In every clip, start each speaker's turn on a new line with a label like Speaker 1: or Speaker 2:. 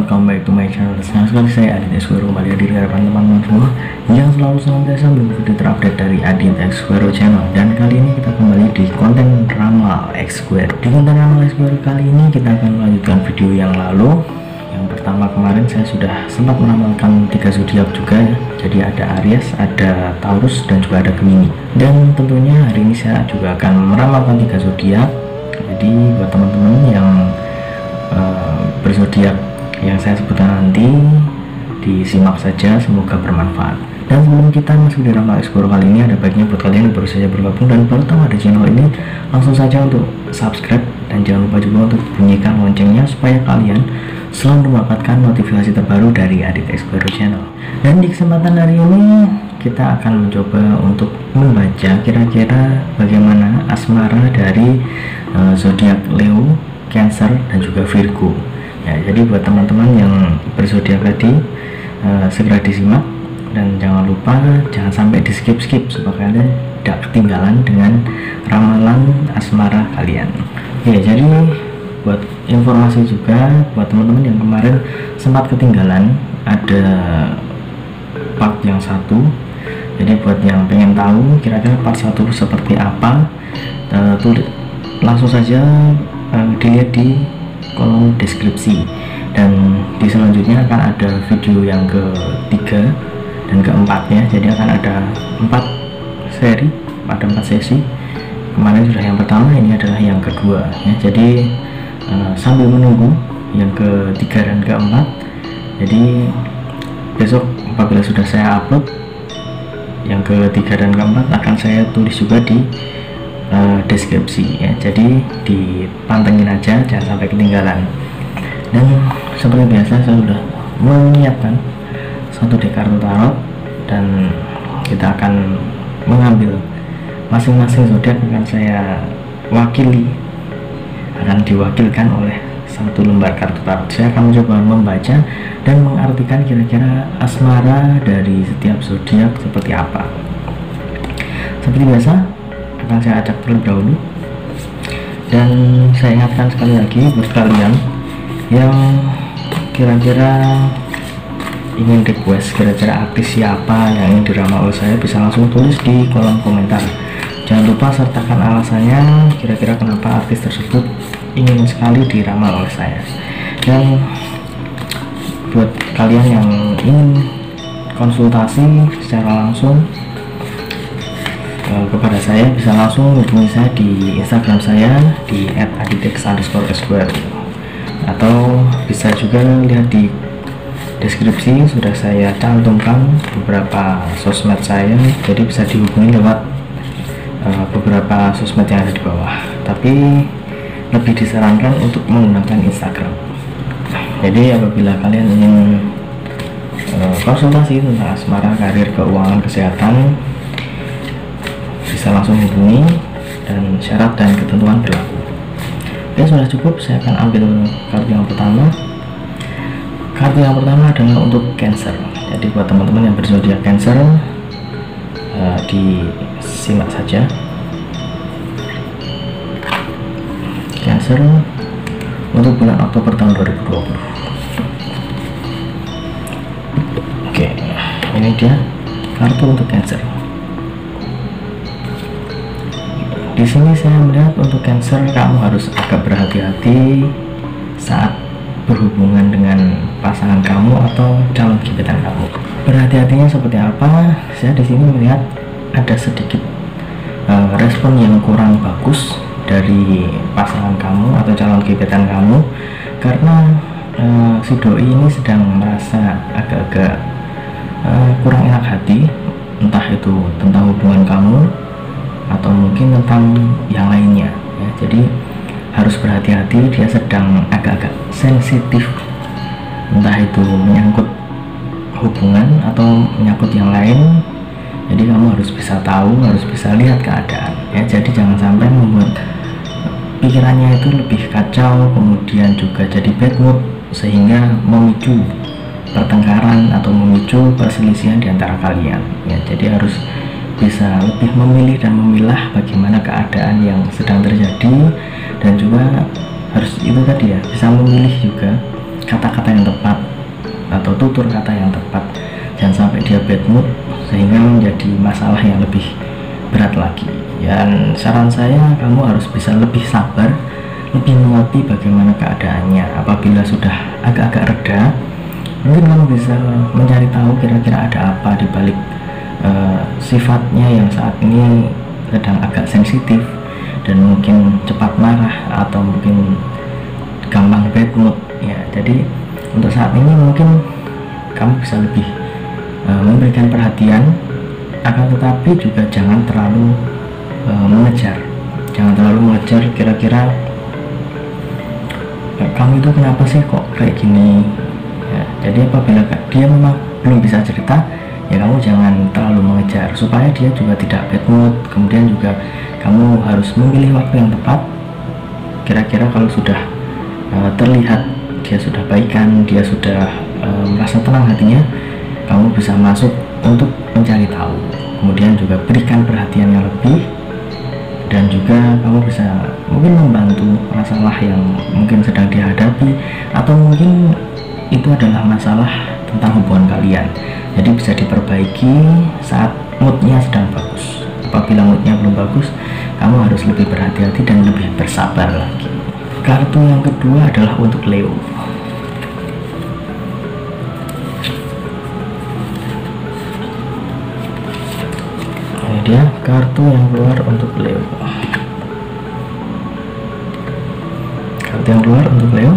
Speaker 1: welcome back to my channel. Senang sekali saya Adit X Square kembali hadir di hadapan teman-teman semua yang selalu senantiasa menunggu video terupdate dari Adit X Square channel. Dan kali ini kita kembali di konten Ramal X Square. Di konten Ramal X Square kali ini kita akan melanjutkan video yang lalu. Yang pertama kemarin saya sudah sempat meramalkan 3 zodiak juga ya. Jadi ada Aries, ada Taurus, dan juga ada Gemini. Dan tentunya hari ini saya juga akan meramalkan 3 zodiak. Jadi buat teman-teman yang berzodiak yang saya sebutkan nanti disimak saja, semoga bermanfaat. Dan sebelum kita masuk di Ramal X Square kali ini, ada baiknya buat kalian yang baru saja bergabung dan baru tahu ada channel ini, langsung saja untuk subscribe dan jangan lupa juga untuk bunyikan loncengnya supaya kalian selalu mendapatkan notifikasi terbaru dari Adit X Square channel. Dan di kesempatan hari ini kita akan mencoba untuk membaca kira-kira bagaimana asmara dari zodiak Leo, Cancer, dan juga Virgo. Ya, jadi buat teman-teman yang berzodiak tadi segera disimak dan jangan lupa jangan sampai di skip supaya kalian tidak ketinggalan dengan ramalan asmara kalian. Ya, jadi buat informasi juga buat teman-teman yang kemarin sempat ketinggalan ada part yang satu. Jadi buat yang pengen tahu kira-kira part 1 seperti apa, langsung saja dilihat di kolom deskripsi. Dan di selanjutnya akan ada video yang ketiga dan keempatnya. Jadi akan ada 4 seri, ada 4 sesi. Kemarin sudah yang pertama, ini adalah yang kedua ya. Jadi sambil menunggu yang ketiga dan keempat, jadi besok apabila sudah saya upload yang ketiga dan keempat akan saya tulis juga di deskripsi ya. Jadi dipantengin aja, jangan sampai ketinggalan. Dan seperti biasa saya sudah menyiapkan satu deck kartu tarot dan kita akan mengambil masing-masing zodiak akan saya wakili, akan diwakilkan oleh satu lembar kartu tarot. Saya akan mencoba membaca dan mengartikan kira-kira asmara dari setiap zodiak seperti apa. Seperti biasa akan saya acak terlebih dahulu. Dan saya ingatkan sekali lagi buat kalian yang kira-kira ingin request kira-kira artis siapa yang ingin diramal oleh saya, bisa langsung tulis di kolom komentar. Jangan lupa sertakan alasannya kira-kira kenapa artis tersebut ingin sekali diramal oleh saya. Dan buat kalian yang ingin konsultasi secara langsung kepada saya, bisa langsung hubungi saya di Instagram saya di @aditex_square, atau bisa juga lihat di deskripsi sudah saya cantumkan beberapa sosmed saya. Jadi bisa dihubungi lewat beberapa sosmed yang ada di bawah, tapi lebih disarankan untuk menggunakan Instagram. Jadi apabila kalian ingin konsultasi tentang asmara, karir, keuangan, kesehatan, bisa langsung hubungi dan syarat dan ketentuan berlaku. Oke, sudah cukup. Saya akan ambil kartu yang pertama. Kartu yang pertama adalah untuk Cancer. Jadi buat teman-teman yang berzodiak Cancer, disimak saja. Cancer untuk bulan Oktober tahun 2020. Oke, ini dia kartu untuk Cancer. Di sini saya melihat untuk Cancer, kamu harus agak berhati-hati saat berhubungan dengan pasangan kamu atau calon gebetan kamu. Berhati-hatinya seperti apa? Saya di sini melihat ada sedikit respon yang kurang bagus dari pasangan kamu atau calon gebetan kamu, karena si doi ini sedang merasa agak-agak kurang enak hati, entah itu tentang hubungan kamu atau mungkin tentang yang lainnya ya. Jadi harus berhati-hati, dia sedang agak-agak sensitif, entah itu menyangkut hubungan atau menyangkut yang lain. Jadi kamu harus bisa tahu, harus bisa lihat keadaan ya. Jadi jangan sampai membuat pikirannya itu lebih kacau, kemudian juga jadi bad mood sehingga memicu pertengkaran atau memicu perselisihan di antara kalian ya. Jadi harus bisa lebih memilih dan memilah bagaimana keadaan yang sedang terjadi, dan juga harus itu tadi ya, bisa memilih juga kata-kata yang tepat atau tutur kata yang tepat. Jangan sampai dia bad mood sehingga menjadi masalah yang lebih berat lagi. Dan saran saya, kamu harus bisa lebih sabar, lebih mengerti bagaimana keadaannya. Apabila sudah agak-agak reda, mungkin kamu bisa mencari tahu kira-kira ada apa di balik sifatnya yang saat ini sedang agak sensitif dan mungkin cepat marah atau mungkin gampang bad mood ya. Jadi untuk saat ini mungkin kamu bisa lebih memberikan perhatian, akan tetapi juga jangan terlalu mengejar kira-kira kamu itu kenapa sih kok kayak gini ya. Jadi apabila dia memang belum bisa cerita, ya kamu jangan terlalu mengejar supaya dia juga tidak bad mood. Kemudian juga kamu harus memilih waktu yang tepat. Kira-kira kalau sudah terlihat dia sudah baikan, dia sudah merasa tenang hatinya, kamu bisa masuk untuk mencari tahu. Kemudian juga berikan perhatian yang lebih, dan juga kamu bisa mungkin membantu masalah yang mungkin sedang dihadapi, atau mungkin itu adalah masalah tentang hubungan kalian, jadi bisa diperbaiki saat moodnya sedang bagus. Apabila moodnya belum bagus, kamu harus lebih berhati-hati dan lebih bersabar lagi. Kartu yang kedua adalah untuk Leo. Ini dia kartu yang keluar untuk Leo. Kartu yang keluar untuk Leo.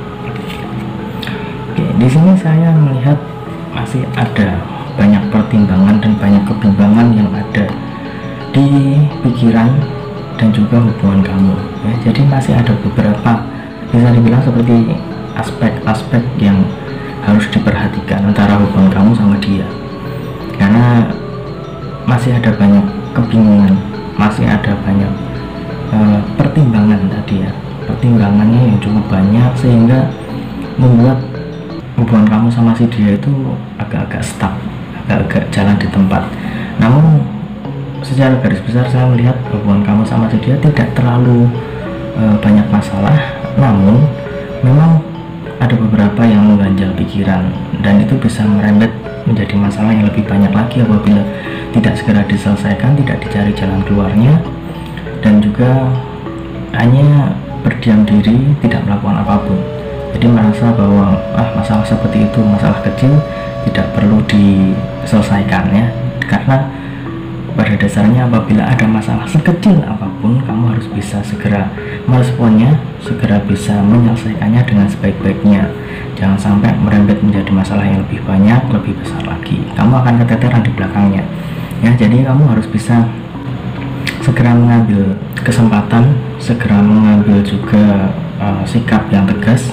Speaker 1: Di sini saya melihat masih ada banyak pertimbangan dan banyak kebimbangan yang ada di pikiran dan juga hubungan kamu ya. Jadi masih ada beberapa, bisa dibilang seperti aspek-aspek yang harus diperhatikan antara hubungan kamu sama dia, karena masih ada banyak kebingungan, masih ada banyak pertimbangan tadi ya. Pertimbangannya yang cukup banyak sehingga membuat hubungan kamu sama si dia itu agak-agak stuck, agak-agak jalan di tempat. Namun secara garis besar saya melihat hubungan kamu sama si dia tidak terlalu banyak masalah, namun memang ada beberapa yang mengganjal pikiran, dan itu bisa merembet menjadi masalah yang lebih banyak lagi apabila tidak segera diselesaikan, tidak dicari jalan keluarnya, dan juga hanya berdiam diri, tidak melakukan apapun. Jadi merasa bahwa masalah seperti itu masalah kecil, tidak perlu diselesaikan ya. Karena pada dasarnya apabila ada masalah sekecil apapun, kamu harus bisa segera meresponnya, segera bisa menyelesaikannya dengan sebaik-baiknya. Jangan sampai merembet menjadi masalah yang lebih banyak, lebih besar lagi. Kamu akan keteteran di belakangnya ya. Jadi kamu harus bisa segera mengambil kesempatan, segera mengambil juga sikap yang tegas,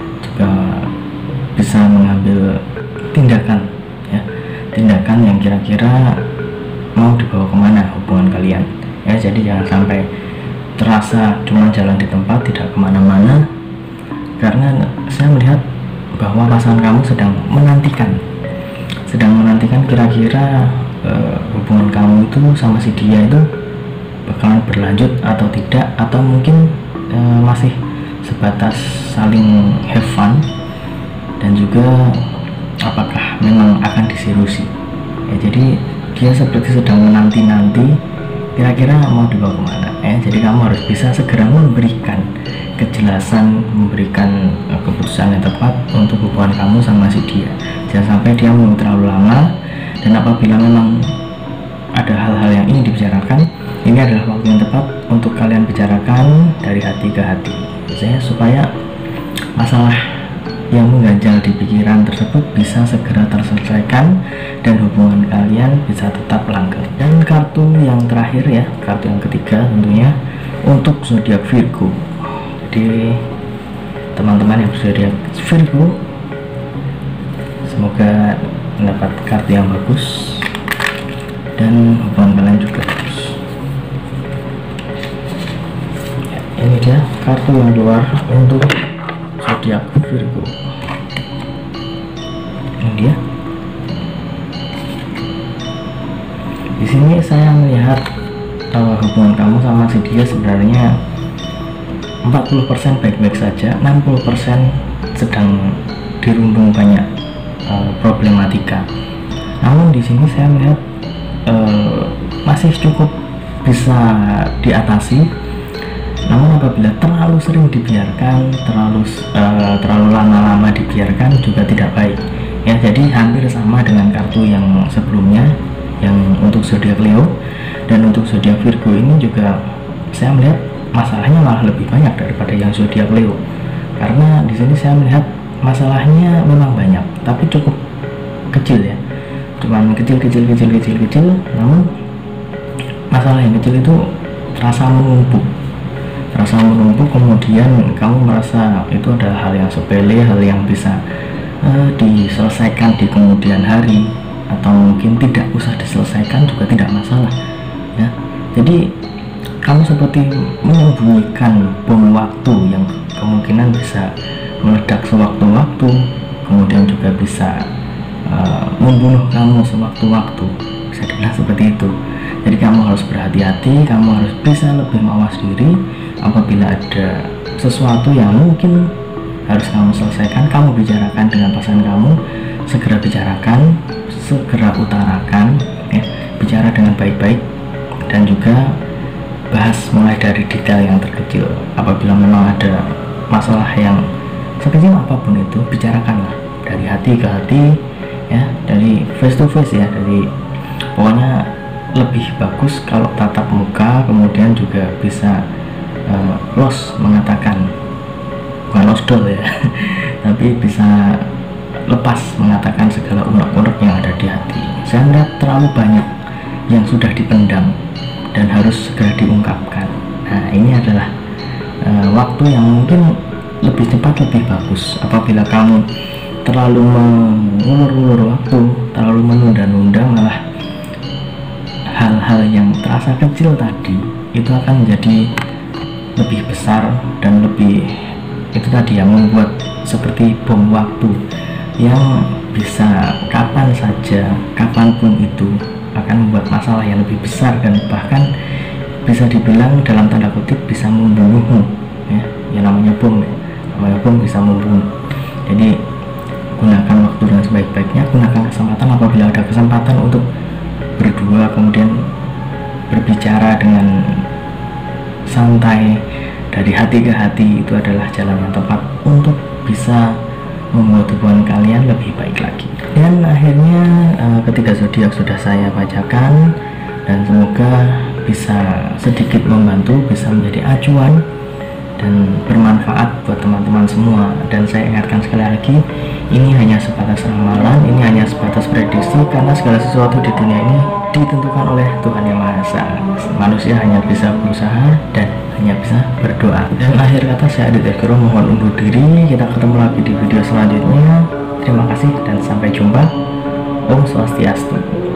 Speaker 1: bisa mengambil tindakan ya, tindakan yang kira-kira mau dibawa kemana hubungan kalian ya. Jadi jangan sampai terasa cuma jalan di tempat, tidak kemana-mana, karena saya melihat bahwa pasangan kamu sedang menantikan kira-kira hubungan kamu itu sama si dia itu bakalan berlanjut atau tidak, atau mungkin masih sebatas saling have fun, dan juga apakah memang akan diseriusi ya. Jadi dia seperti sedang menanti-nanti kira-kira mau dibawa kemana ya. Jadi kamu harus bisa segera memberikan kejelasan, memberikan keputusan yang tepat untuk hubungan kamu sama si dia. Jangan sampai dia menunggu terlalu lama, dan apabila memang ada hal-hal yang ingin dibicarakan, ini adalah waktu yang tepat untuk kalian bicarakan dari hati ke hati, supaya masalah yang mengganjal di pikiran tersebut bisa segera terselesaikan dan hubungan kalian bisa tetap langgeng. Dan kartu yang terakhir ya, kartu yang ketiga tentunya untuk zodiak Virgo. Jadi teman-teman yang zodiak Virgo, semoga mendapat kartu yang bagus dan hubungan kalian juga bagus ya. Ini dia kartu yang keluar untuk zodiak Virgo. Ini dia. Di sini saya melihat hubungan kamu sama si dia sebenarnya 40% baik-baik saja, 60% sedang dirundung banyak problematika. Namun di sini saya melihat masih cukup bisa diatasi. Namun apabila terlalu sering dibiarkan, terlalu lama-lama dibiarkan juga tidak baik. Ya, jadi hampir sama dengan kartu yang sebelumnya, yang untuk zodiak Leo dan untuk zodiak Virgo ini juga saya melihat masalahnya malah lebih banyak daripada yang zodiak Leo. Karena di sini saya melihat masalahnya memang banyak, tapi cukup kecil ya, cuman kecil, namun masalah yang kecil itu terasa menumpuk, kemudian kamu merasa itu adalah hal yang sepele, hal yang bisa diselesaikan di kemudian hari, atau mungkin tidak usah diselesaikan juga tidak masalah ya. Jadi kamu seperti menyembunyikan bom waktu yang kemungkinan bisa meledak sewaktu-waktu, kemudian juga bisa membunuh kamu sewaktu-waktu, bisa dibilang seperti itu. Jadi kamu harus berhati-hati, kamu harus bisa lebih mawas diri. Apabila ada sesuatu yang mungkin harus kamu selesaikan, kamu bicarakan dengan pasangan kamu, segera bicarakan, segera utarakan ya. Bicara dengan baik-baik dan juga bahas mulai dari detail yang terkecil. Apabila memang ada masalah yang sekecil apapun itu, bicarakanlah dari hati ke hati ya, dari face to face ya, dari pokoknya lebih bagus kalau tatap muka, kemudian juga bisa mengatakan, bukan losdol ya tapi bisa lepas mengatakan segala unek-unek yang ada di hati. Saya melihat terlalu banyak yang sudah dipendam dan harus segera diungkapkan. Nah, ini adalah waktu yang mungkin lebih cepat, lebih bagus. Apabila kamu terlalu mengulur-ulur waktu, terlalu menunda-nunda, malah hal-hal yang terasa kecil tadi itu akan menjadi lebih besar dan lebih, itu tadi yang membuat seperti bom waktu yang bisa kapan saja, kapanpun itu akan membuat masalah yang lebih besar dan bahkan bisa dibilang dalam tanda kutip bisa membunuhmu ya. Yang namanya bom ya, namanya bom bisa membunuh. Jadi gunakan waktu dengan sebaik-baiknya, gunakan kesempatan apabila ada kesempatan untuk berdua, kemudian berbicara dengan santai dari hati ke hati. Itu adalah jalan yang tepat untuk bisa membuat hubungan kalian lebih baik lagi. Dan akhirnya ketiga zodiak sudah saya bacakan, dan semoga bisa sedikit membantu, bisa menjadi acuan dan bermanfaat buat teman-teman semua. Dan saya ingatkan sekali lagi, ini hanya sebatas ramalan, ini hanya sebatas prediksi, karena segala sesuatu di dunia ini ditentukan oleh Tuhan Yang Maha Esa. Manusia hanya bisa berusaha dan hanya bisa berdoa. Dan akhir kata, saya Adit Eskoro mohon undur diri. Kita ketemu lagi di video selanjutnya. Terima kasih dan sampai jumpa. Om Swastiastu.